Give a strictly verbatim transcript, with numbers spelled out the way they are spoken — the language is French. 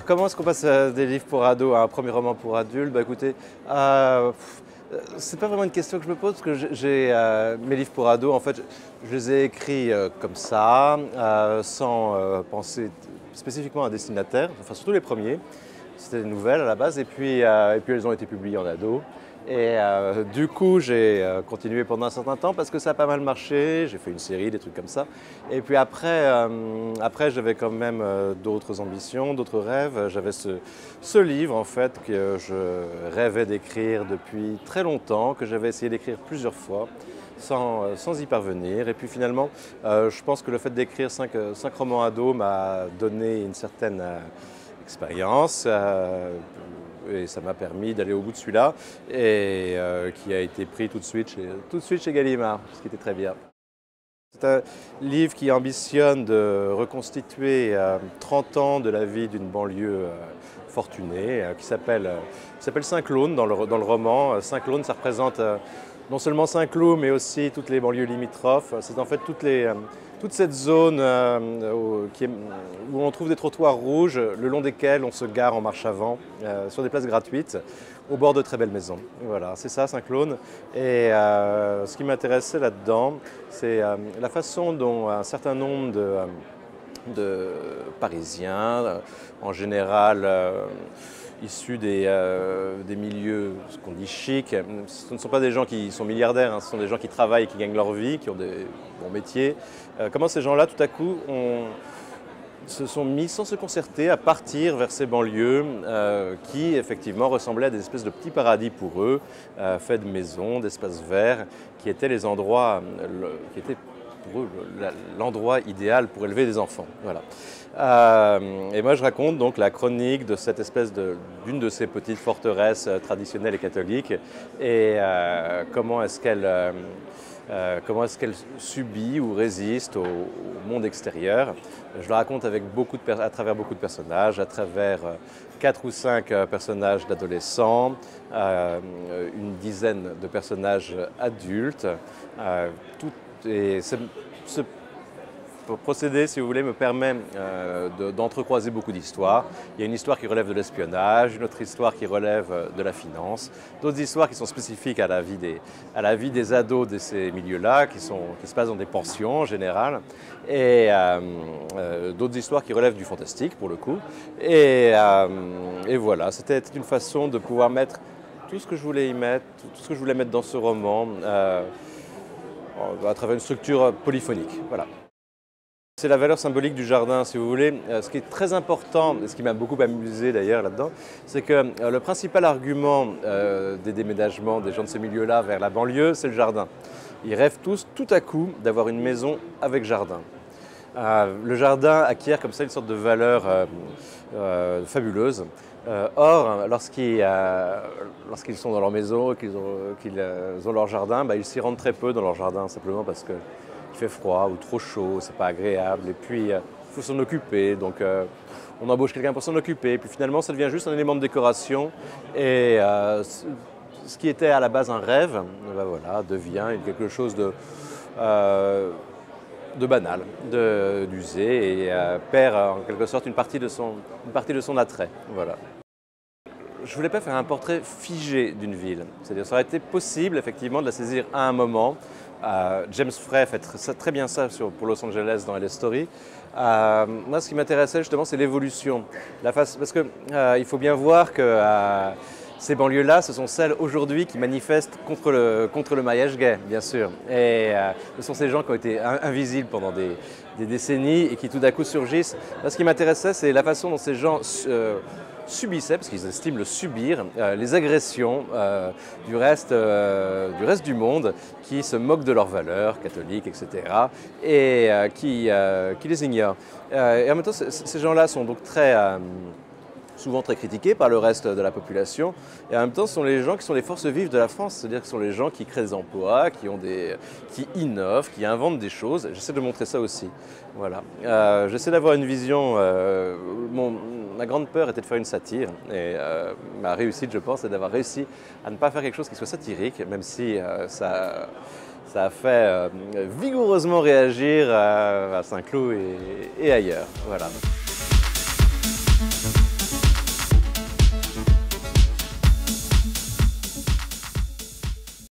Alors, comment est-ce qu'on passe euh, des livres pour ados à un premier roman pour adultes? Bah écoutez, euh, c'est pas vraiment une question que je me pose, parce que j'ai euh, mes livres pour ados, en fait, je, je les ai écrits euh, comme ça, euh, sans euh, penser spécifiquement à un destinataire, enfin surtout les premiers. C'était des nouvelles à la base, et puis, euh, et puis elles ont été publiées en ado. Et euh, du coup, j'ai euh, continué pendant un certain temps parce que ça a pas mal marché. J'ai fait une série, des trucs comme ça. Et puis après, euh, après j'avais quand même euh, d'autres ambitions, d'autres rêves. J'avais ce, ce livre, en fait, que je rêvais d'écrire depuis très longtemps, que j'avais essayé d'écrire plusieurs fois, sans, euh, sans y parvenir. Et puis finalement, euh, je pense que le fait d'écrire cinq, cinq romans ados m'a donné une certaine euh, expérience. Euh, Et ça m'a permis d'aller au bout de celui-là, et euh, qui a été pris tout de suite chez, tout de suite chez Gallimard, ce qui était très bien. C'est un livre qui ambitionne de reconstituer euh, trente ans de la vie d'une banlieue euh, fortunée, euh, qui s'appelle euh, Saint-Clown dans le, dans le roman. Saint-Clown, ça représente euh, non seulement Saint-Cloud, mais aussi toutes les banlieues limitrophes. C'est en fait toutes les, euh, toute cette zone euh, où, qui est, où on trouve des trottoirs rouges, le long desquels on se gare en marche avant, euh, sur des places gratuites, au bord de très belles maisons. Voilà, c'est ça Saint-Cloud. Et euh, ce qui m'intéressait là-dedans, c'est euh, la façon dont un certain nombre de, euh, de Parisiens, euh, en général euh, issus des, euh, des milieux, ce qu'on dit chic, ce ne sont pas des gens qui sont milliardaires, hein, ce sont des gens qui travaillent, qui gagnent leur vie, qui ont des bons métiers. Euh, comment ces gens-là, tout à coup, ont, se sont mis sans se concerter à partir vers ces banlieues euh, qui, effectivement, ressemblaient à des espèces de petits paradis pour eux, euh, faits de maisons, d'espaces verts, qui étaient les endroits, le, qui étaient pour eux l'endroit idéal pour élever des enfants. Voilà. Euh, et moi, je raconte donc la chronique de cette espèce de, d'une de ces petites forteresses traditionnelles et catholiques, et euh, comment est-ce qu'elle euh, euh, comment est-ce qu'elle subit ou résiste au, au monde extérieur. Je le raconte avec beaucoup de, à travers beaucoup de personnages, à travers quatre ou cinq personnages d'adolescents, euh, une dizaine de personnages adultes. Euh, tout, et ce, ce procédé, si vous voulez, me permet euh, de, d'entrecroiser beaucoup d'histoires. Il y a une histoire qui relève de l'espionnage, une autre histoire qui relève de la finance, d'autres histoires qui sont spécifiques à la vie des, à la vie des ados de ces milieux-là, qui, sont, qui se passent dans des pensions en général, et euh, euh, d'autres histoires qui relèvent du fantastique, pour le coup. Et, euh, et voilà, c'était une façon de pouvoir mettre tout ce que je voulais y mettre, tout ce que je voulais mettre dans ce roman, euh, à travers une structure polyphonique. Voilà. C'est la valeur symbolique du jardin, si vous voulez. Ce qui est très important, et ce qui m'a beaucoup amusé d'ailleurs là-dedans, c'est que le principal argument euh, des déménagements des gens de ces milieux-là vers la banlieue, c'est le jardin. Ils rêvent tous, tout à coup, d'avoir une maison avec jardin. Euh, le jardin acquiert comme ça une sorte de valeur euh, euh, fabuleuse. Euh, or, lorsqu'ils, euh, lorsqu'ils sont dans leur maison, qu'ils ont, qu'ils ont leur jardin, bah, ils s'y rendent très peu dans leur jardin, simplement parce qu'il fait froid ou trop chaud, c'est pas agréable, et puis il euh, faut s'en occuper, donc euh, on embauche quelqu'un pour s'en occuper, et puis finalement ça devient juste un élément de décoration, et euh, ce qui était à la base un rêve, bah, voilà, devient quelque chose de... Euh, de banal, de, d'usé, et euh, perd en quelque sorte une partie de son, une partie de son attrait. Voilà. Je ne voulais pas faire un portrait figé d'une ville. C'est-à-dire, ça aurait été possible effectivement de la saisir à un moment. Euh, James Frey fait très, très bien ça sur, pour Los Angeles dans L A Story. Euh, moi, ce qui m'intéressait justement, c'est l'évolution. La face, parce qu'il euh, faut bien voir que euh, ces banlieues-là, ce sont celles aujourd'hui qui manifestent contre le, contre le mariage gay, bien sûr. Et euh, ce sont ces gens qui ont été invisibles pendant des, des décennies et qui tout d'un coup surgissent. Là, ce qui m'intéressait, c'est la façon dont ces gens euh, subissaient, parce qu'ils estiment le subir, euh, les agressions euh, du, reste, euh, du reste du monde qui se moquent de leurs valeurs catholiques, et cetera, et euh, qui, euh, qui les ignorent. Euh, et en même temps, ces gens-là sont donc très... Euh, souvent très critiqués par le reste de la population, et en même temps ce sont les gens qui sont les forces vives de la France, c'est-à-dire que ce sont les gens qui créent des emplois, qui, ont des, qui innovent, qui inventent des choses. J'essaie de montrer ça aussi. Voilà. Euh, j'essaie d'avoir une vision, euh, mon, ma grande peur était de faire une satire, et euh, ma réussite, je pense, c'est d'avoir réussi à ne pas faire quelque chose qui soit satirique, même si euh, ça... Ça a fait euh, vigoureusement réagir à, à Saint-Cloud et, et ailleurs. Voilà.